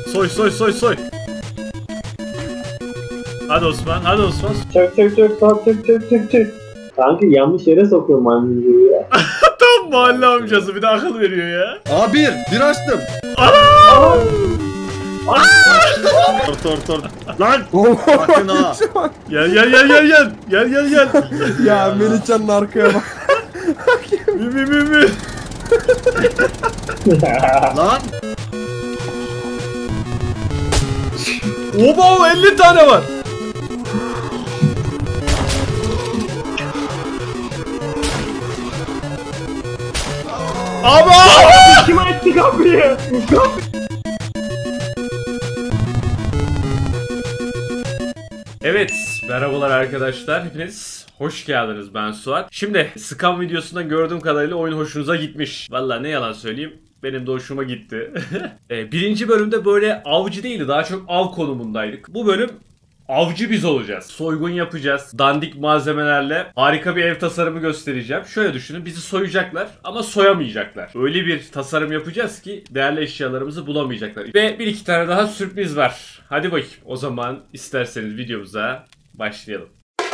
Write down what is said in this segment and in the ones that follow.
Soy soy soy soy. Hadi Osman, hadi Osman. Çök çök çök çök çök çök çök çök. Kanka yanlış yere sokuyor maymuncuğu ya. Tam mahalle amcası bir de akıl veriyor ya. Bir açtım. Tor. Lan! Bakın ha. Gel gel gel gel gel. Gel gel gel. Ya Melihcan'ın arkaya bak. Mi. Lan! Oba 50 tane var. Ama! Kim açtı kapıyı? Evet, merhabalar arkadaşlar. Hepiniz hoş geldiniz. Ben Suat. Şimdi Scam videosundan gördüğüm kadarıyla oyun hoşunuza gitmiş. Vallahi ne yalan söyleyeyim. Benim de hoşuma gitti. Birinci bölümde böyle avcı değildi. Daha çok av konumundaydık. Bu bölüm avcı biz olacağız. Soygun yapacağız. Dandik malzemelerle harika bir ev tasarımı göstereceğim. Şöyle düşünün, bizi soyacaklar ama soyamayacaklar. Öyle bir tasarım yapacağız ki değerli eşyalarımızı bulamayacaklar. Ve bir iki tane daha sürpriz var. Hadi bakayım, o zaman isterseniz videomuza başlayalım.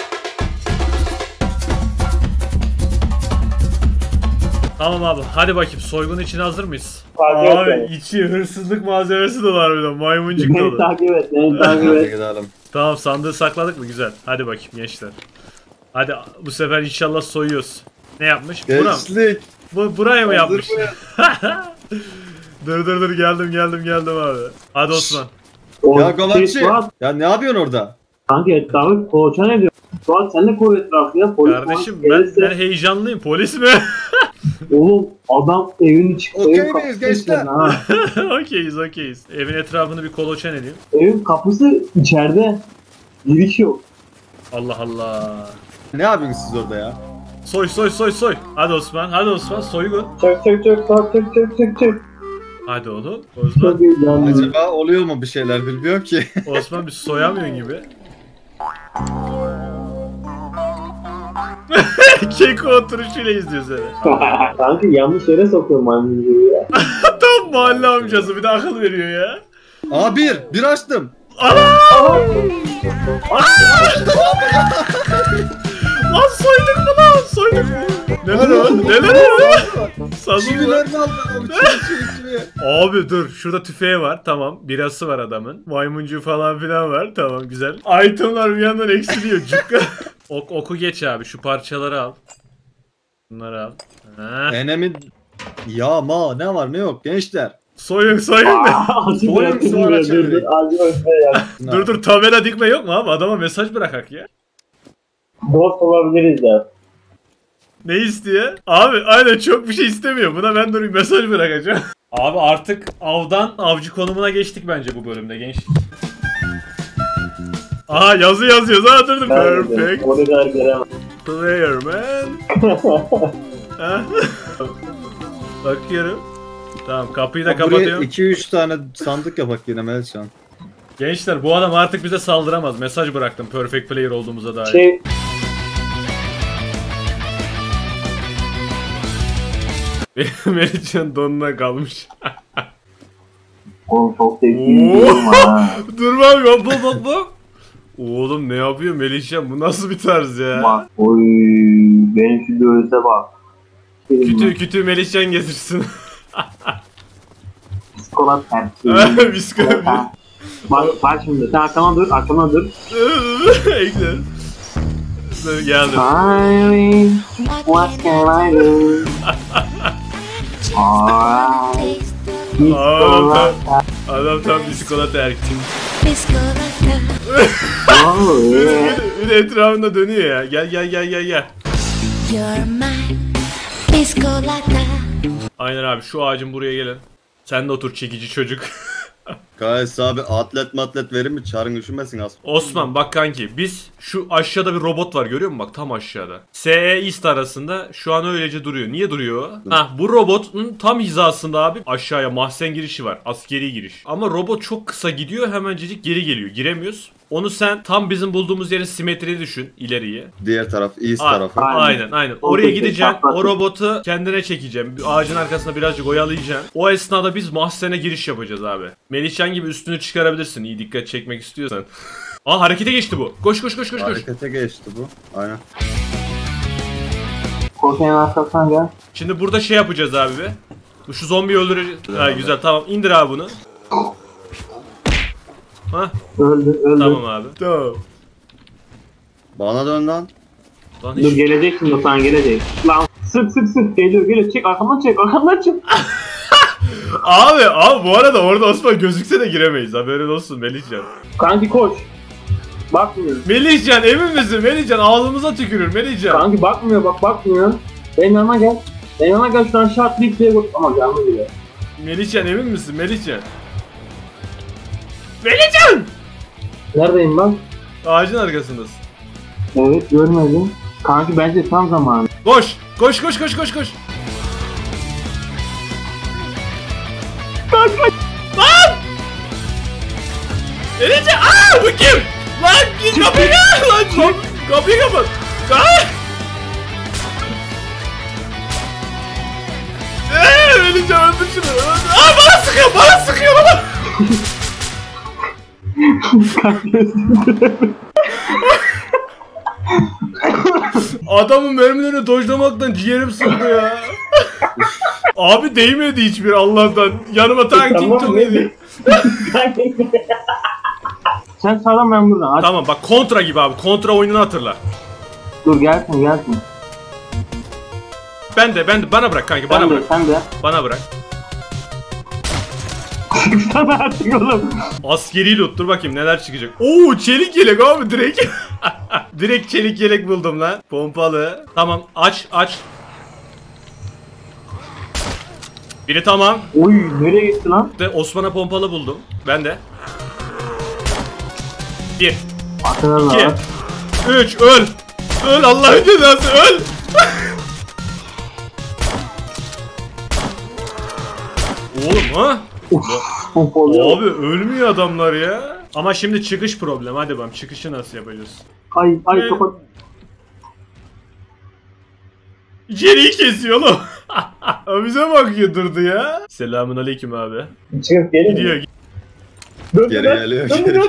Tamam abi, hadi bakayım, soygun için hazır mıyız? Abi içi hırsızlık malzemesi de var bir de, maymuncuk Beni dolu. takip et, beni takip Hadi et. gidelim. Tamam, sandığı sakladık mı? Güzel. Hadi bakayım gençler. Hadi bu sefer inşallah soyuyoruz. Ne yapmış? Gençlik. Buraya mı yapmış? Hazır dur geldim abi. Hadi Osman. Ya Galatçı. Suat, Ya ne yapıyorsun orada? kanka etrafı koğuşa ne diyor? Suat sen de koru etrafı ya. Polis Kardeşim falan ben gelirse- heyecanlıyım. Polis mi? Oğlum adam evin çıktı. Okey evin miyiz kapısı gençler? içeride ha. Okeyiz. Evin etrafını bir kolaçan edeyim. Evin kapısı içeride. Giriş yok. Allah Allah. Ne yapıyorsunuz siz orada ya? Soy. Hadi Osman soygun. Çök çök çök çök çök çök çök. Hadi oğlum. Osman. Çok heyecanlı. Acaba oluyor mu bir şeyler bilmiyorum ki. Osman bir soyamıyorsun gibi. Keko oturuşuyla izliyor seni. Kanka yanlış yere sokuyor maymuncuğu ya. Tam mahalle amcası bir de akıl veriyor ya. Bir açtım. Lan soyduk mu? Neler o? Sazı mı var? Çivilerini aldım. Çivi. Abi dur, şurada tüfeği var, tamam. Birası var adamın. Maymuncuğu falan filan var, tamam güzel. Itemlar bir yandan eksiliyor. Cukka. Oku geç abi, şu parçaları al. Bunları al. Ha. Enemin... Ya ne var ne yok gençler. Soyun. Soyun sonra çevirin. Dur tabela dikme yok mu abi? Adama mesaj bırakak ya. Dost olabiliriz ya. Ne istiyor? Abi aynen, çok bir şey istemiyor. Buna ben bir mesaj bırakacağım. Abi artık avdan avcı konumuna geçtik bence bu bölümde gençlik. Aha yazı yazıyoruz. Ha dur. Perfect O kadar gelemem. player man. Ha? Bakıyorum. Tamam, kapıyı da Buraya kapatıyorum. 2-3 tane sandık yapak yine Melihcan. Gençler, bu adam artık bize saldıramaz. Mesaj bıraktım perfect player olduğumuza dair. Şey... Melihcan donuna kalmış. Oğlum çok zevkli bir durum ha. Dur bak. Oğlum ne yapıyor Melihcan? Bu nasıl bir tarz ya? Bak oy benim şu göğüse bak. Kütü Melihcan getirsin. Psikolat tersi. Bisküvi. Bak şimdi sen arkama dur. Ekler. Dur geldim. Hi, what can I do? Alright. Adam tam bisikolata erkin. Oh yeah. Bir de etrafında dönüyor ya. Gel. You're my Piscolata. Aynen abi, şu ağacın buraya gelin. Sen de otur çekici çocuk. Gayet abi atlet verir mi? Çarın üşümesin az. Osman bak kanki, biz şu aşağıda bir robot var, görüyor musun? Bak tam aşağıda. SE East arasında şu an öylece duruyor. Niye duruyor? Bu robotun tam hizasında abi aşağıya mahzen girişi var. Askeri giriş. Ama robot çok kısa gidiyor, hemencecik geri geliyor. Giremiyoruz. Onu sen tam bizim bulduğumuz yerin simetriği düşün, ileriyi. Diğer taraf, east A- tarafı. Aynen. Oraya gideceksin, o robotu kendine çekeceğim. Ağacın arkasında birazcık oyalayacaksın. O esnada biz mahzene giriş yapacağız abi. Melihcan gibi üstünü çıkarabilirsin, iyi dikkat çekmek istiyorsan. Aa, harekete geçti bu. Koş. Harekete geçti bu. Aynen. Konteyner arkasına gel. Şimdi burada şey yapacağız abi be. Şu zombiyi öldüreceğiz. Ha, güzel, tamam, indir abi bunu. Hah, Öldü. tamam abi. Tamam. Bana dön lan. Lan Dur hiç... gelecek şimdi o sana gelecek. Lan sık geliyor çek arkamdan çek. Abi bu arada orada Osman gözükse de giremeyiz, haberin olsun Melihcan. Kanki koş. Bakmıyor. Melihcan, emin misin Melihcan? Ağzımıza tükürür Melihcan. Kanki bakmıyor. Benim yanıma gel. Şuradan aşağı atlayıp şeye koş. Ama gelmiyor. Melihcan, emin misin Melihcan? Melihcan! Neredeyim ben? Ağacın arkasındasın. Evet görmedim. Kanki bence tam zamanı. Koş. Lan! Melihcan! Bu kim? Lan git kapıyı! Lan kapıyı kapat! Melihcan öldür şunu! Bana sıkıyor! Adamın mermilerini dojlamaktan ciğerim sıkıldı ya. Abi değmedi hiçbir Allah'tan. Yanıma tanking Tamam, dedi. Sen sağlam ben buradan. Aç. Tamam bak, kontra gibi abi. Kontra oyununu hatırla. Dur gelsin. Ben de bana bırak kanki, bana bırak. Sen de. Bana bırak. Sana artık oğlum. Askeri loot, dur bakayım neler çıkacak. Oo, çelik yelek abi direkt. Direkt çelik yelek buldum lan. Pompalı. Tamam, aç. Biri tamam. Oy nereye gitti lan? De Osman'a pompalı buldum. Ben de. 1 Hatırlar 2 lan. 3 öl. Öl Allah'ın cezası, öl. Oğlum ha? Pompalı. Abi ölmüyor adamlar ya. Ama şimdi çıkış problem. Hadi bakalım, çıkışı nasıl yapacağız? Ay kapat. İçeriği kesiyor oğlum. Abi bize bakıyor, durdu ya. Selamun aleyküm abi. Çıkıp gelin. Gidiyor. Geri geliyor.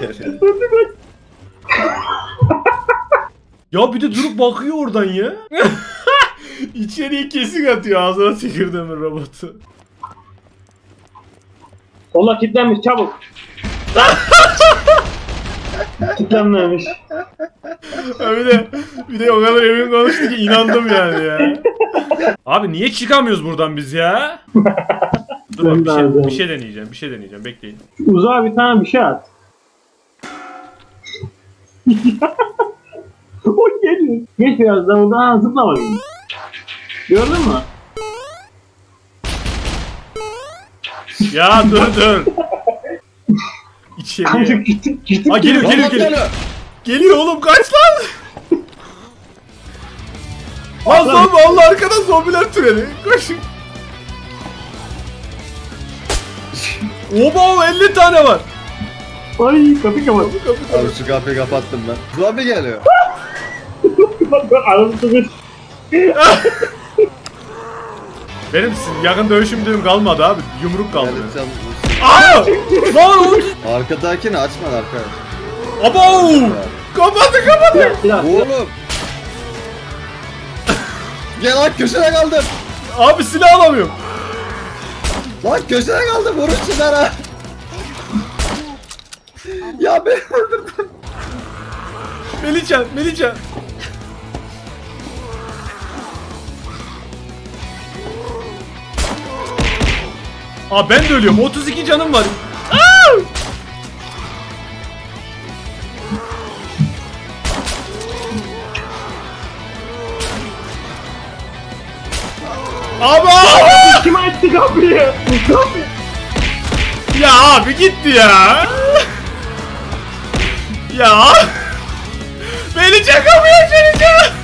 Ya bir de durup bakıyor oradan ya. İçeriği kesik atıyor, ağzına tükürdüğümün robotu. Sola kilitlenmiş çabuk. Kilitlenmemiş. Ha bir de o kadar emin konuştu ki inandım yani ya. Abi niye çıkamıyoruz buradan biz ya? Dur bak, bir şey deneyeceğim, bekleyin. Uzağa bir tane bir şey at. O geliyor. Geç biraz daha oradan zıpla bakayım. Gördün mü? Ya dur. İçeriye. Gittik. Aa, geliyor. Geliyor oğlum, kaç lan. Lan zombi, Allah arkadan zombiler türedi. Koşun. Oba, 50 tane var. Ay kapı kapat. Abi şu kapıyı kapattım ben. Zombi geliyor. Bak arası sıkış. Benim yakın dövüşüm kalmadı abi. Yumruk kaldı. Melihcan. Aa! Lan oğlum. Arkadakini açma arkadaş. Abo! Kapadı. Silah. Oğlum. Gel lan, köşede kaldım. Abi silah alamıyorum. Lan köşede kaldım, vurun şunlara. Ya beni öldürdün. Melihcan. Aa, ben de ölüyorum. 32 canım var. Aa! Ama Kim açtı kapıyı? ya abi gitti ya. Ya. Melihcan kapıyı açacağım.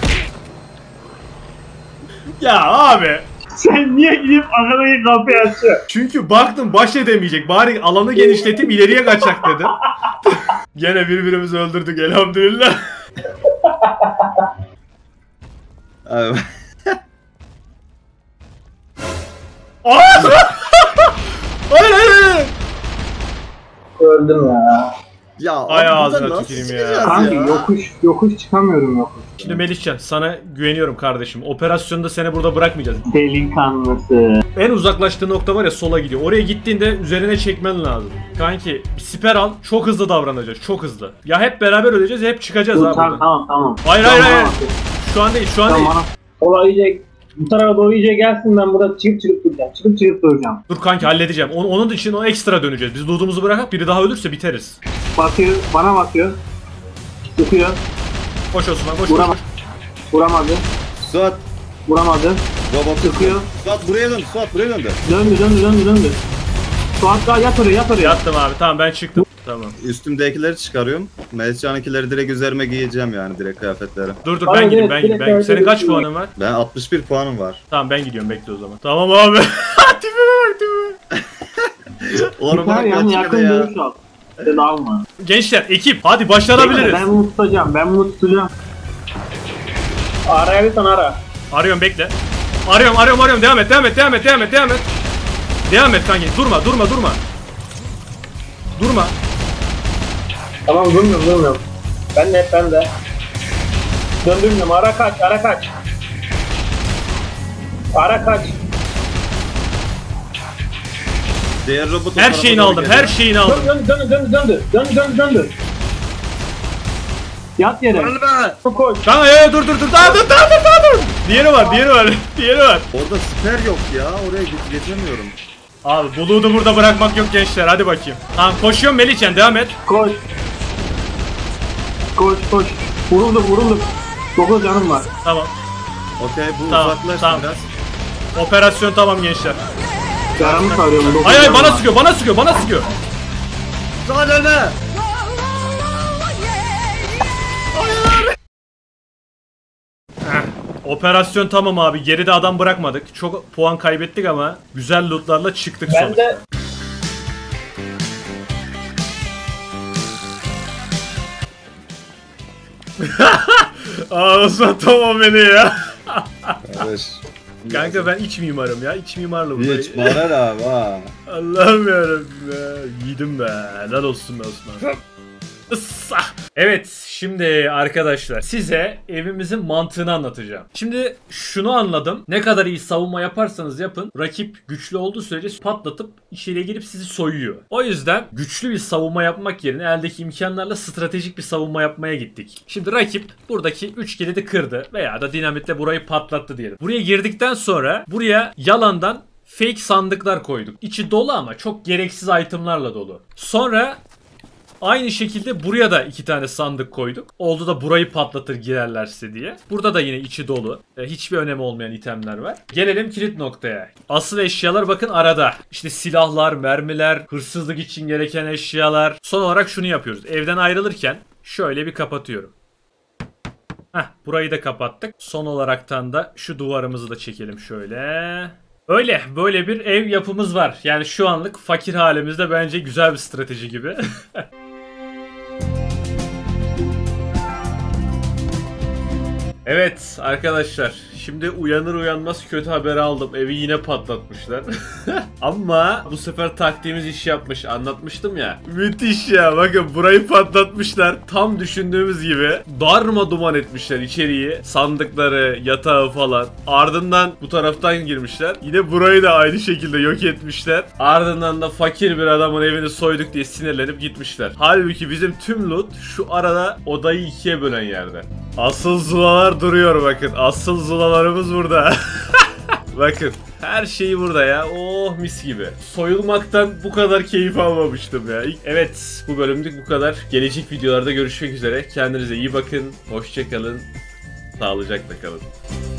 Ya abi. Sen niye gidip arkadaki kapıyı açıyorsun? Çünkü baktım baş edemeyecek. Bari alanı genişletip ileriye kaçak dedim. Gene birbirimizi öldürdük elhamdülillah. Abi, Hayır hayır. Öldüm ya. ya Ay abi ağzına buradan nasıl tüküreyim ya. çıkacağız Kanka yokuş çıkamıyorum yokuş. Şimdi Melihcan sana güveniyorum kardeşim. Operasyonda seni burada bırakmayacağız. Delikanlısı. En uzaklaştığı nokta var ya sola gidiyor. Oraya gittiğinde üzerine çekmen lazım. Kanki bir siper al. Çok hızlı davranacağız. Çok hızlı. Ya hep beraber öleceğiz ya hep çıkacağız abi. buradan. Tamam. Hayır. Şu an değil şu an değil. Olay iyice bu tarafa doğru iyice gelsin, ben burada çıkıp duracağım. Çıkıp duracağım. Dur kanki halledeceğim. Onun için o ekstra döneceğiz. Biz loot'umuzu bırakıp biri daha ölürse biteriz. Bakıyor, bana bakıyor. Sıkıyor. Koş Osman koş. Vuramadı. Suat Vuramadı. robot Sıkıyor. Suat buraya dön. Suat buraya döndü. Döndü. Suat daha yat oraya. Yattım abi tamam ben çıktım. Tamam. Üstümdekileri çıkarıyorum. Melihcan'ınkileri direkt üzerime giyeceğim yani direkt kıyafetleri. Dur Hayır, ben gideyim evet, ben gideyim. direkt Senin kaç öyle puanın var? Ben 61 puanım var. Tamam ben gidiyorum bekle o zaman. Tamam abi. Tipime bak tipime. Ormana Yani yakın kaçmadı ya. görüş al. Sen alma. Gençler ekip hadi başarabiliriz. Ben bunu tutacağım. Arayabilirsen ara. Arıyorum bekle. Arıyorum. Devam et. Devam et kanki. Durma. Tamam durmuyorum. Ben de. Döndürmüyorum. Ara kaç. Ara kaç. Diğer robot Her şeyini aldım. Döndü. Yat yere. Ölme! Koş. Kanka dur. Daha dur. Diğeri var. Orada siper yok ya. Oraya geçemiyorum. Abi buluğu burada bırakmak yok gençler. Hadi bakayım. Tamam koşuyorum Melihcan devam et. Koş. Vuruldum. 9 canım var. Tamam. Okey bu Tamam, uzaklaştı tamam. biraz. Operasyon tamam gençler. Canımı sarıyorum. 9 Hayır canım bana var. sıkıyor. Suat ölme! Operasyon tamam abi. Geride adam bırakmadık. Çok puan kaybettik ama güzel lootlarla çıktık Ben sonuçta. de Osman tamam beni ya. Kardeş. Kanka ben iç mimarım ya. İç mimarlı bu. Hiç Maral abi ha. Allah'ım yarabbim ya. Yiğidim be. Helal olsun be Osman. Issa. Evet şimdi arkadaşlar size evimizin mantığını anlatacağım. Şimdi şunu anladım. Ne kadar iyi savunma yaparsanız yapın rakip güçlü olduğu sürece patlatıp içeriye girip sizi soyuyor. O yüzden güçlü bir savunma yapmak yerine eldeki imkanlarla stratejik bir savunma yapmaya gittik. Şimdi rakip buradaki 3 kilidi kırdı veya da dinamitle burayı patlattı diyelim. Buraya girdikten sonra buraya yalandan fake sandıklar koyduk. İçi dolu ama çok gereksiz itemlarla dolu. Sonra aynı şekilde buraya da 2 tane sandık koyduk. Oldu da burayı patlatır girerlerse diye. Burada da yine içi dolu. Hiçbir önemi olmayan itemler var. Gelelim kilit noktaya. Asıl eşyalar bakın arada. İşte silahlar, mermiler, hırsızlık için gereken eşyalar. Son olarak şunu yapıyoruz. Evden ayrılırken şöyle bir kapatıyorum. Burayı da kapattık. Son olaraktan da şu duvarımızı da çekelim şöyle. Öyle böyle bir ev yapımız var. Yani şu anlık fakir halimizde bence güzel bir strateji gibi. Evet arkadaşlar şimdi uyanır uyanmaz kötü haberi aldım. Evi yine patlatmışlar. Ama bu sefer taktiğimiz iş yapmış. Anlatmıştım ya. Müthiş ya bakın burayı patlatmışlar. Tam düşündüğümüz gibi darmaduman etmişler içeriği. Sandıkları, yatağı falan. Ardından bu taraftan girmişler. Yine burayı da aynı şekilde yok etmişler. Ardından da fakir bir adamın evini soyduk diye sinirlenip gitmişler. Halbuki bizim tüm loot şu arada odayı ikiye bölen yerde. Asıl zulalar duruyor bakın. Asıl zulalarımız burada. Bakın her şey burada ya. Oh mis gibi. Soyulmaktan bu kadar keyif almamıştım ya. Evet bu bölümlük bu kadar. Gelecek videolarda görüşmek üzere. Kendinize iyi bakın. Hoşça kalın. Sağlıcakla kalın.